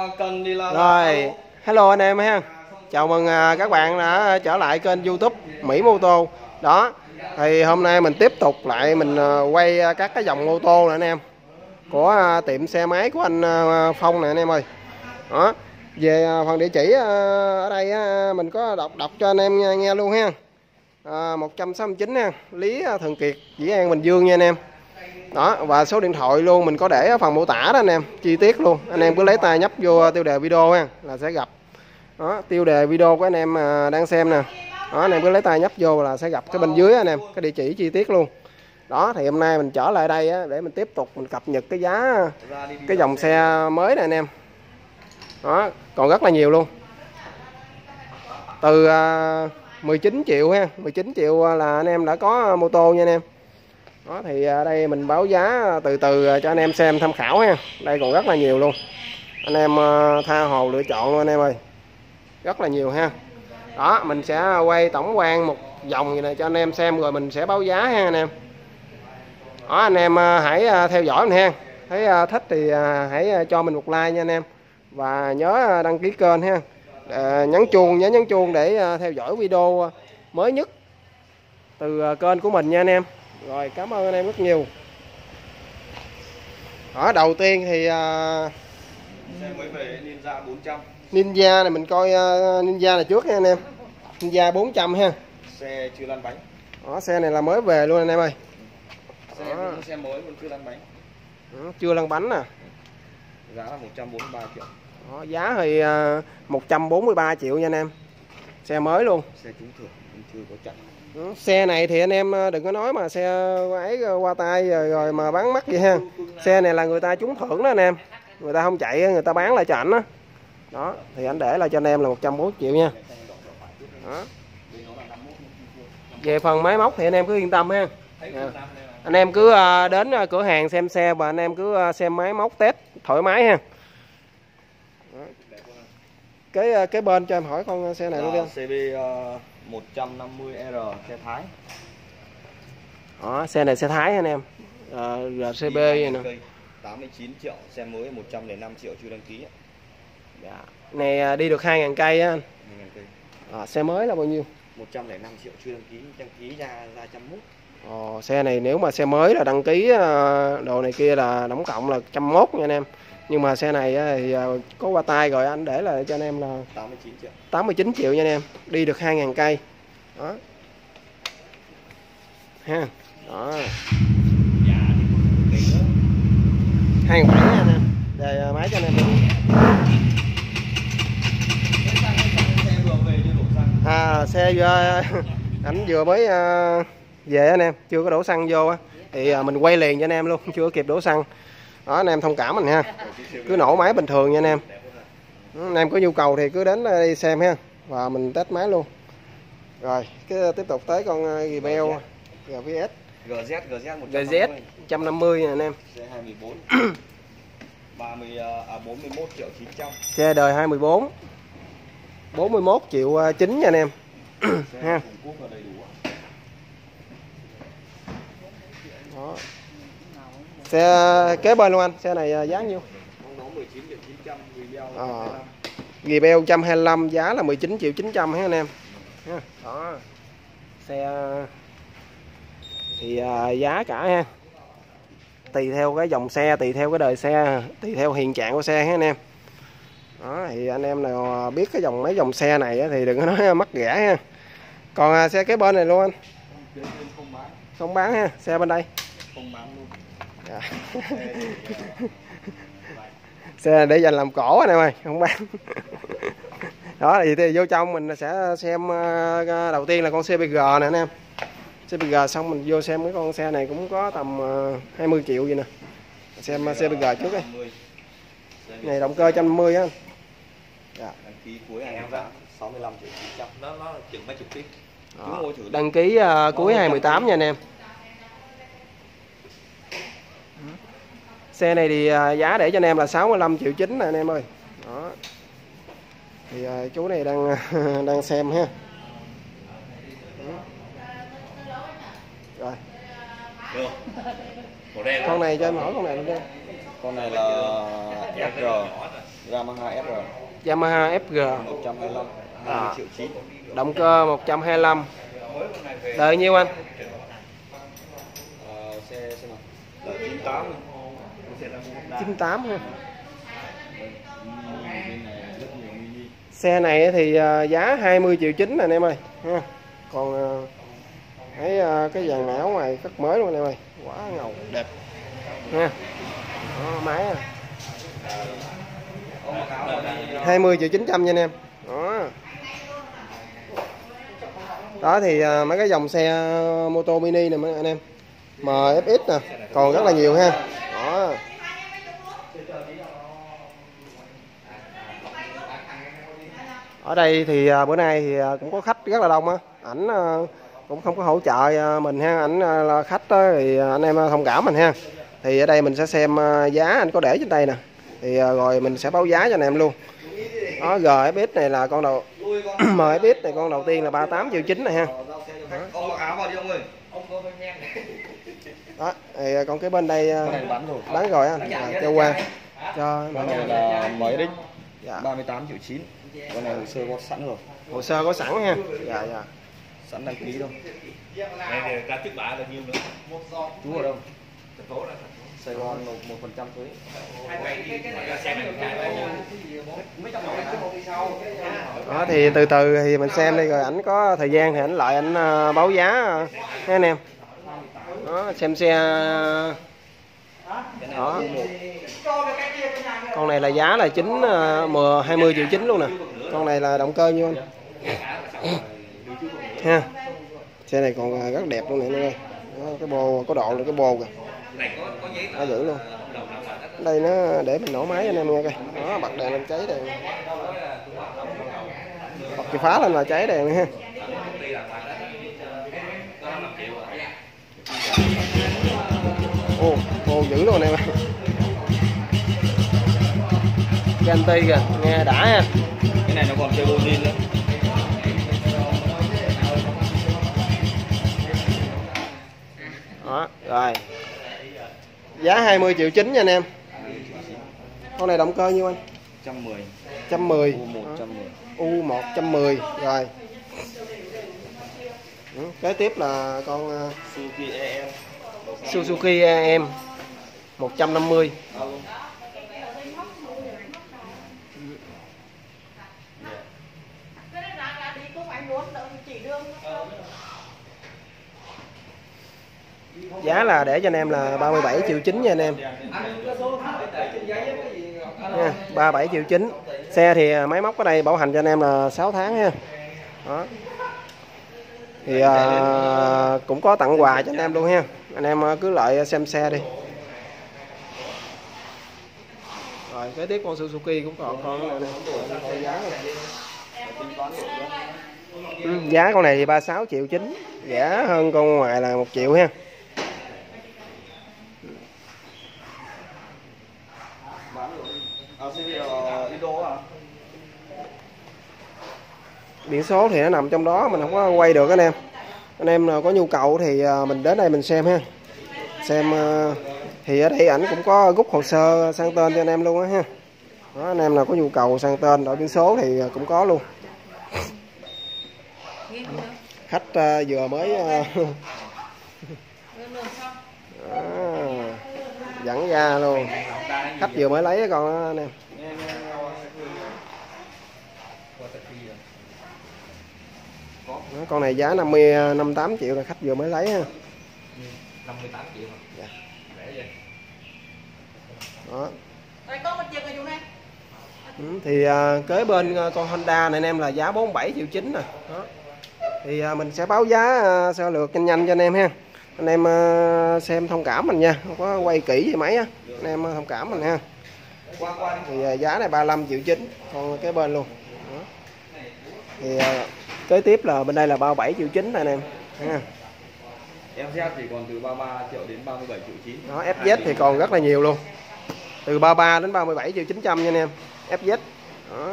cần thì là Rồi, hello anh em ha. Chào mừng các bạn đã trở lại kênh YouTube Mỹ Mô Tô. Đó, thì hôm nay mình tiếp tục lại mình quay các cái dòng mô tô nè anh em. Của tiệm xe máy của anh Phong nè anh em ơi. Đó, về phần địa chỉ ở đây mình có đọc cho anh em nghe luôn ha. 169 ha, Lý Thường Kiệt, Dĩ An, Bình Dương nha anh em. Đó, và số điện thoại luôn mình có để ở phần mô tả đó anh em, chi tiết luôn. Anh em cứ lấy tay nhấp vô tiêu đề video ha là sẽ gặp. Đó, tiêu đề video của anh em đang xem nè. Đó, anh em cứ lấy tay nhấp vô là sẽ gặp cái bên dưới anh em, cái địa chỉ chi tiết luôn. Đó, thì hôm nay mình trở lại đây để mình tiếp tục mình cập nhật cái giá cái dòng xe mới này anh em. Đó, còn rất là nhiều luôn. Từ 19 triệu ha, 19 triệu là anh em đã có mô tô nha anh em. Đó, thì đây mình báo giá từ từ cho anh em xem tham khảo ha. Đây còn rất là nhiều luôn. Anh em tha hồ lựa chọn luôn anh em ơi. Rất là nhiều ha. Đó, mình sẽ quay tổng quan một vòng như này cho anh em xem rồi mình sẽ báo giá ha anh em. Đó, anh em hãy theo dõi mình ha. Thấy thích thì hãy cho mình một like nha anh em. Và nhớ đăng ký kênh ha. Nhớ nhấn chuông để theo dõi video mới nhất từ kênh của mình nha anh em. Rồi, cảm ơn anh em rất nhiều. Ở đầu tiên thì xe mới về Ninja 400. Ninja này mình coi Ninja này trước nha anh em. Ninja 400 ha. Xe chưa lăn bánh. Đó, xe này là mới về luôn anh em ơi. Xe mới còn chưa lăn bánh. Chưa lăn bánh nè. Giá là 143 triệu. Đó, giá thì 143 triệu nha anh em. Xe mới luôn. Xe trúng thưởng chưa có chặn. Xe này thì anh em đừng có nói mà xe ấy qua tay rồi mà bán mắc vậy ha. Xe này là người ta trúng thưởng đó anh em. Người ta không chạy người ta bán lại cho ảnh đó. Đó, thì anh để lại cho anh em là 140 triệu nha. Đó. Về phần máy móc thì anh em cứ yên tâm ha. Anh em cứ đến cửa hàng xem xe và anh em cứ xem máy móc test thoải mái ha. Cái bên cho em hỏi con xe này luôn đi. CB 150R xe Thái. Đó, xe này xe Thái anh em. RCB vậy nè. 89 triệu, xe mới 105 triệu chưa đăng ký. Dạ. Này đi được 2.000 cây á anh. 2.000 cây. Xe mới là bao nhiêu? 105 triệu chưa đăng ký ra 101. Xe này nếu mà xe mới là đăng ký đồ này kia là tổng cộng là 101 nha anh em. Nhưng mà xe này thì có qua tay rồi anh để lại cho anh em là 89 triệu. 89 triệu nha anh em. Đi được 2.000 cây. Đó. Ha. Đó. 2.700 nha anh em. Về máy cho anh em. Xe ảnh vừa mới về anh em, chưa có đổ xăng vô á. Thì mình quay liền cho anh em luôn, chưa kịp đổ xăng. Đó, anh em thông cảm mình ha. Cứ nổ máy bình thường nha anh em. Anh em có nhu cầu thì cứ đến đây xem ha. Và mình test máy luôn. Rồi, cái tiếp tục tới con Rebel GVS. GZ 150 nha anh em. Xe 24. 41 triệu 900. Xe đời 2014. 41 triệu 9 nha anh em. Ha. Đó. Xe kế bên luôn anh, xe này giá nhiêu? 19 triệu 900, Rebel 125 giá là 19 triệu 900 ha anh em. Đó. Xe thì giá cả ha. Tùy theo cái dòng xe, tùy theo cái đời xe, tùy theo hiện trạng của xe ha anh em. Đó, thì anh em nào biết cái mấy dòng xe này thì đừng có nói mắc rẻ ha. Còn xe kế bên này luôn anh. Không bán ha, xe bên đây. Không bán luôn. Dạ. Xe để dành làm cổ anh em ơi, không bán. Đó thì vô trong mình sẽ xem đầu tiên là con CBG nè anh em. CBG xong mình vô xem cái con xe này cũng có tầm 20 triệu gì nè. Xem CBG trước đi. Này động cơ 150 á. Dạ. Đăng ký cuối 65 triệu 900. Nó chừng mấy chục tiếng. Đăng ký cuối 2018 nha anh em. Xe này thì giá để cho anh em là 65 triệu 9 nè anh em ơi. Đó. Thì chú này đang xem ha. Rồi. Con này cho em hỏi con này luôn đi. Con này là SR Yamaha FR Yamaha FG 125 20 triệu 9. động cơ 125. Đời nhiêu anh? Xe nào? Đời 98. 98 ha. Xe này thì giá 20 triệu 9 nè anh em ơi ha. Còn thấy cái dàn não ngoài cắt mới luôn anh em ơi, quá ngầu đẹp ha. Đó, máy 20 triệu 900 nha anh em. Đó thì mấy cái dòng xe mô tô mini nè mấy anh em, MFX nè còn rất là nhiều ha. Đó. Ở đây thì bữa nay thì cũng có khách rất là đông á, ảnh cũng không có hỗ trợ mình ha, ảnh là khách đó, thì anh em thông cảm mình ha. Thì ở đây mình sẽ xem giá anh có để trên đây nè, thì rồi mình sẽ báo giá cho anh em luôn. Đó, GFX này là con đầu MFX này con đầu tiên là 38 triệu 9 này ha. Đó, thì còn cái bên đây bán rồi á, cho qua cho con này là MFX dạ. 38 triệu 9. Con này hồ sơ có sẵn rồi. Hồ sơ có sẵn ha. Dạ dạ. Sẵn đăng ký đâu. Này ra trước bạ là nhiêu nữa? Chú ở đâu? Thành phố đó. Sài Gòn nộp 1% thuế. Đó thì từ từ thì mình xem đi, rồi ảnh có thời gian thì ảnh lại ảnh báo giá ha anh em. Đó, xem xe. Đó. Con này là giá là 20 triệu 9 luôn nè. Con này là động cơ nhiêu anh? Ha. Xe này còn rất đẹp luôn nè anh ơi. Đó, cái bô có độ là cái bô kìa. Nó giữ luôn. Đây nó để mình nổ máy anh em nghe coi. Đó, bật đèn lên cháy đèn. Bật chìa phá lên là cháy đèn nữa ha. Ô dữ luôn anh em ơi. Ganti kìa, nghe đã ha. Cái này nó còn chơi zin nữa. Đó, rồi. Giá 20 triệu 9 nha anh em. Con này động cơ nhiêu anh? 110. 110. U110. U110 rồi. Kế tiếp là con Suzuki EM. Suzuki EM 150. Giá là để cho anh em là 37 triệu 9 nha anh em. Nha, 37 triệu 9. Xe thì máy móc ở đây bảo hành cho anh em là 6 tháng ha. Đó. Thì cũng có tặng quà cho anh em luôn ha. Anh em cứ lại xem xe đi. Rồi kế tiếp con Suzuki cũng còn con này. Giá con này thì 36 triệu 9, rẻ hơn con ngoài là 1 triệu ha. Biển số thì nó nằm trong đó, mình không có quay được anh em. Anh em nào có nhu cầu thì mình đến đây mình xem ha. Xem thì ở đây ảnh cũng có rút hồ sơ sang tên cho anh em luôn á ha. Đó, anh em nào có nhu cầu sang tên đổi biển số thì cũng có luôn. Khách vừa mới dẫn ra luôn. Khách vừa mới lấy con đó anh em. Đó, con này giá 58 triệu là khách vừa mới lấy ha. 58 triệu mà. Dạ. Rẻ vậy. Đó. Thì kế bên con Honda này anh em là giá 47 triệu 9 nè. Đó. Thì mình sẽ báo giá sơ lược nhanh nhanh cho anh em ha. Anh em xem thông cảm mình nha, không có quay kỹ gì mấy á. Anh em thông cảm mình ha. Thì giá này 35 triệu 9, còn kế bên luôn. Đó. Thì kế tiếp là bên đây là 37 triệu 9 này anh em ha. FZ thì còn từ 33 triệu đến 37 triệu 9. Đó, FZ thì còn rất là nhiều luôn. Từ 33 đến 37 triệu 900 nha anh em. FZ. Đó.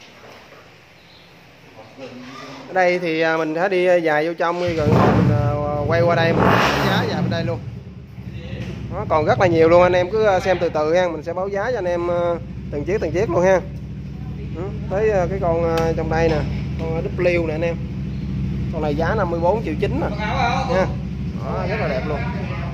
Ở đây thì mình sẽ đi dài vô trong rồi mình quay qua đây mình giá dài bên đây luôn. Đó, còn rất là nhiều luôn, anh em cứ xem từ từ ha, mình sẽ báo giá cho anh em từng chiếc luôn ha. Tới cái con trong đây nè, con W nè anh em, con này giá 54,9 triệu nè nha. Đó, rất là đẹp luôn.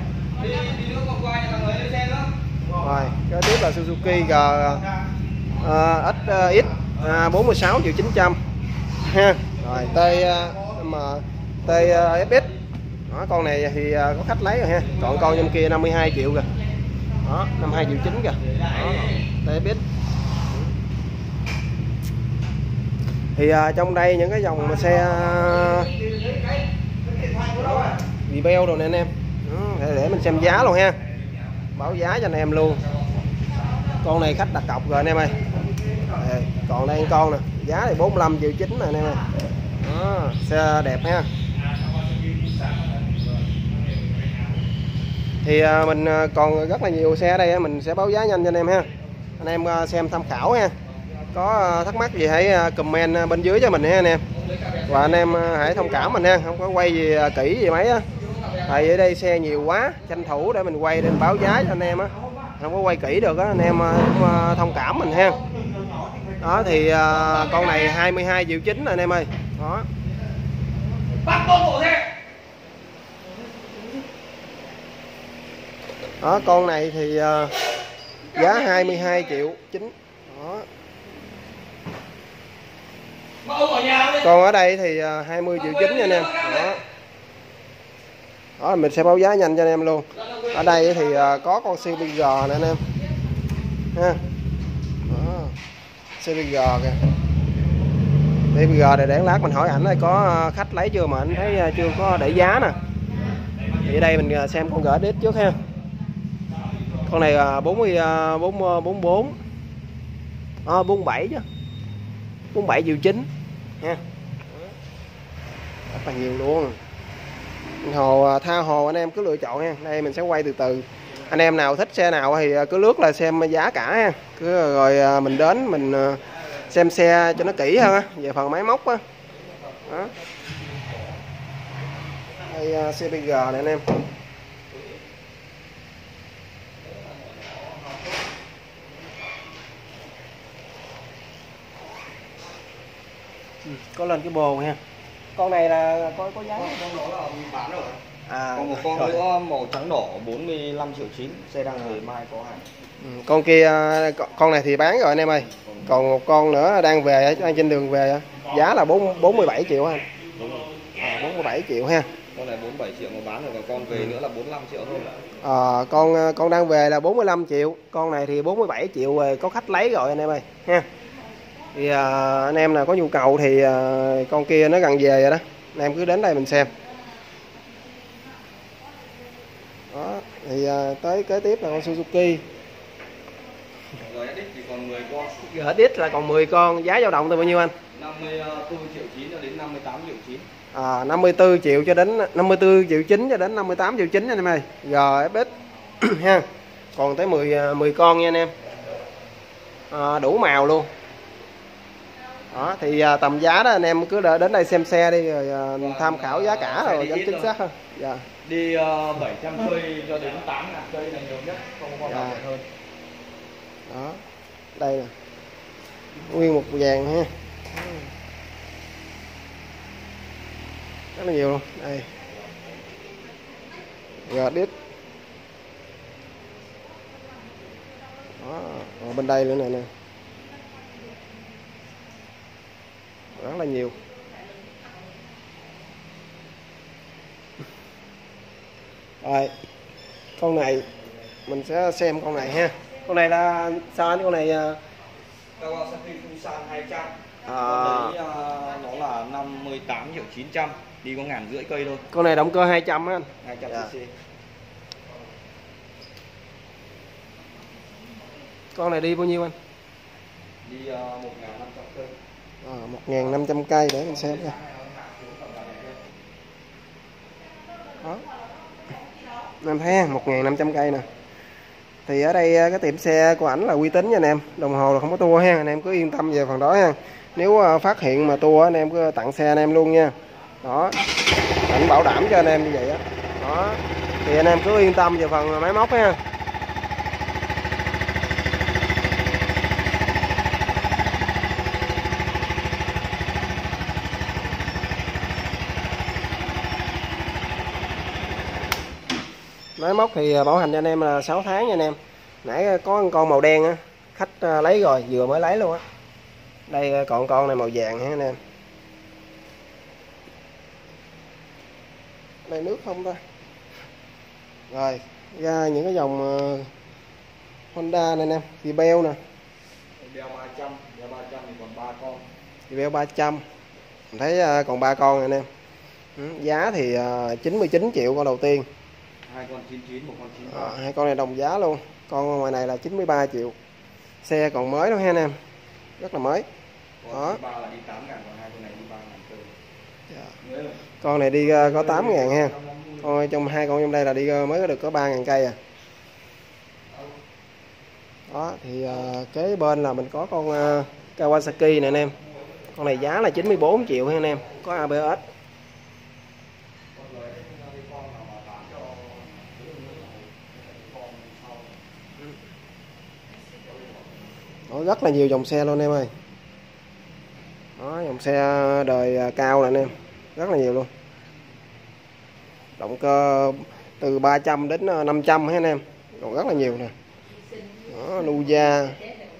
Rồi kế tiếp là Suzuki GX 46,9 triệu ha. Rồi TFX. Đó, con này thì có khách lấy rồi ha, còn con trong kia 52 triệu kìa. Đó, 52,9 triệu kìa. Đó, TFX. Thì trong đây những cái dòng xe review rồi nè anh em. Để mình xem giá luôn ha, báo giá cho anh em luôn. Con này khách đặt cọc rồi anh em ơi. Còn đây con nè, giá thì 45,9 triệu nè anh em ơi. Đó, xe đẹp ha. Thì mình còn rất là nhiều xe ở đây, mình sẽ báo giá nhanh cho anh em ha. Anh em xem tham khảo ha. Có thắc mắc gì hãy comment bên dưới cho mình ha anh em. Và anh em hãy thông cảm mình ha, không có quay gì kỹ gì mấy á. Tại vì ở đây xe nhiều quá, tranh thủ để mình quay lên báo giá cho anh em á. Không có quay kỹ được á, anh em thông cảm mình ha. Đó thì con này 22,9 triệu anh em ơi. Đó. Đó, con này thì giá 22,9 triệu. Đó. Còn ở đây thì 20,9 triệu nha anh em. Đó. Đó, mình sẽ báo giá nhanh cho anh em luôn. Ở đây thì có con CBG nè anh em ha. Đó. CBG kìa. CBG này để lát mình hỏi ảnh là có khách lấy chưa, mà anh thấy chưa có để giá nè. Thì ở đây mình xem con GX trước ha. Con này 44 47 chứ. 47,9 triệu ha. Rất là nhiều luôn. Tha hồ anh em cứ lựa chọn nha. Đây mình sẽ quay từ từ. Anh em nào thích xe nào thì cứ lướt là xem giá cả ha. Rồi mình đến mình xem xe cho nó kỹ hơn á, về phần máy móc á. Đó. Đây CBG này anh em. Có lên cái bồ ha. Con này là có giá không? Con đó là bán rồi. Còn một con nữa màu trắng đỏ 45,9 triệu, xe đang về mai có hàng. Con kia, con này thì bán rồi anh em ơi. Còn một con nữa đang về, đang trên đường về, giá là 47 triệu anh. 47 triệu ha. Con này 47 triệu mà bán rồi, còn con về nữa là 45 triệu thôi. Con đang về là 45 triệu, con này thì 47 triệu rồi, có khách lấy rồi anh em ơi ha. Thì anh em nào có nhu cầu thì con kia nó gần về rồi đó, anh em cứ đến đây mình xem. Đó, thì tới kế tiếp là con Suzuki GX thì còn 10 con. GX là còn 10 con, giá dao động từ bao nhiêu anh? 54,9 triệu cho đến 58,9 triệu. 54 triệu cho đến 54,9 triệu cho đến 58,9 triệu anh em ơi. GFX ha. Còn tới 10 con nha anh em. Đủ màu luôn. Đó, thì tầm giá đó anh em cứ đến đây xem xe đi rồi tham khảo giá cả rồi cho chính xác hơn. Dạ. Đi 700 cây cho đến 8.000 cây là nhiều nhất, không có con nào hơn. Đó. Đây nè. Nguyên một vàng ha. Rất là nhiều luôn. Đây. GX. Đó, ở bên đây nữa nè. Rất là nhiều. Rồi con này mình sẽ xem con này ha. Con này là sao anh? Con này Kawasaki Fusan 200. Con đấy nó là 58,9 triệu, đi có 1.500 cây thôi. con này động cơ 200 á anh. 200 Dạ. cc. Con này đi bao nhiêu anh? Đi 1.500 cây. 1.500 cây để mình xem nha. Đó. Em thấy 1.500 cây nè. Thì ở đây cái tiệm xe của ảnh là uy tín nha anh em. Đồng hồ là không có tua ha, anh em cứ yên tâm về phần đó ha. Nếu phát hiện mà tua anh em cứ tặng xe anh em luôn nha. Đó. Ảnh bảo đảm cho anh em như vậy á. Đó. Thì anh em cứ yên tâm về phần máy móc ha. Máy móc thì bảo hành cho anh em là 6 tháng nha anh em. Nãy có con màu đen á, khách lấy rồi, vừa mới lấy luôn á. Đây còn con này màu vàng ha anh em. Đây nước không ta. Rồi, ra những cái dòng Honda này anh em, Rebel nè. Rebel 300 thì còn 3 con. Rebel 300. Mình thấy còn 3 con này anh em. Giá thì 99 triệu con đầu tiên. 2 con 99, 1 con 93. Hai con này đồng giá luôn. Con ngoài này là 93 triệu. Xe còn mới đó ha anh em. Rất là mới. Đó. Con 3 là đi 8.000, còn 2 con này đi 3.400. Dạ. Con này đi có 8.000 ha. Thôi trong hai con trong đây là đi mới được có 3.000 cây à. Đó thì kế bên là mình có con Kawasaki nè anh em. Con này giá là 94 triệu ha anh em, có ABS. Đó, rất là nhiều dòng xe luôn anh em ơi. Đó, dòng xe đời cao nè anh em, rất là nhiều luôn. Động cơ từ 300 đến 500 ha anh em, còn rất là nhiều nè. Đó, Nuza,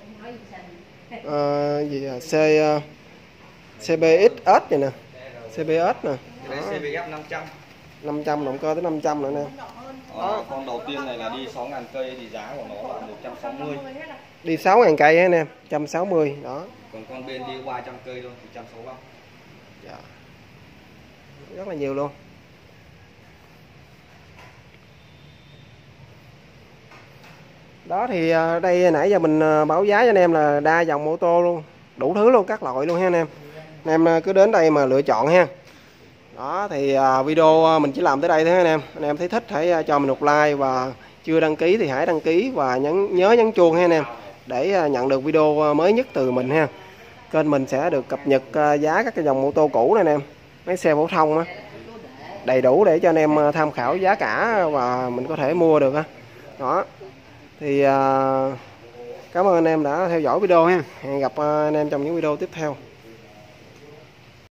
CBXS này nè, CBS nè. Đây CBF 500. 500, động cơ tới 500 nữa nè. Đó, con đầu tiên này là đi 6.000 cây thì giá của nó là 160. Đi 6.000 cây anh em, 160 đó. Còn con bên đi 300 cây luôn thì 165. Dạ. Rất là nhiều luôn. Đó thì đây nãy giờ mình báo giá cho anh em là đa dòng ô tô luôn, đủ thứ luôn, các loại luôn ha anh em. Anh em cứ đến đây mà lựa chọn ha. Đó thì video mình chỉ làm tới đây thôi anh em. Anh em thấy thích hãy cho mình một like, và chưa đăng ký thì hãy đăng ký và nhớ nhấn chuông ha anh em, để nhận được video mới nhất từ mình ha. Kênh mình sẽ được cập nhật giá các cái dòng ô tô cũ này anh em, mấy xe phổ thông á, đầy đủ để cho anh em tham khảo giá cả và mình có thể mua được á. Đó thì cảm ơn anh em đã theo dõi video ha. Hẹn gặp anh em trong những video tiếp theo.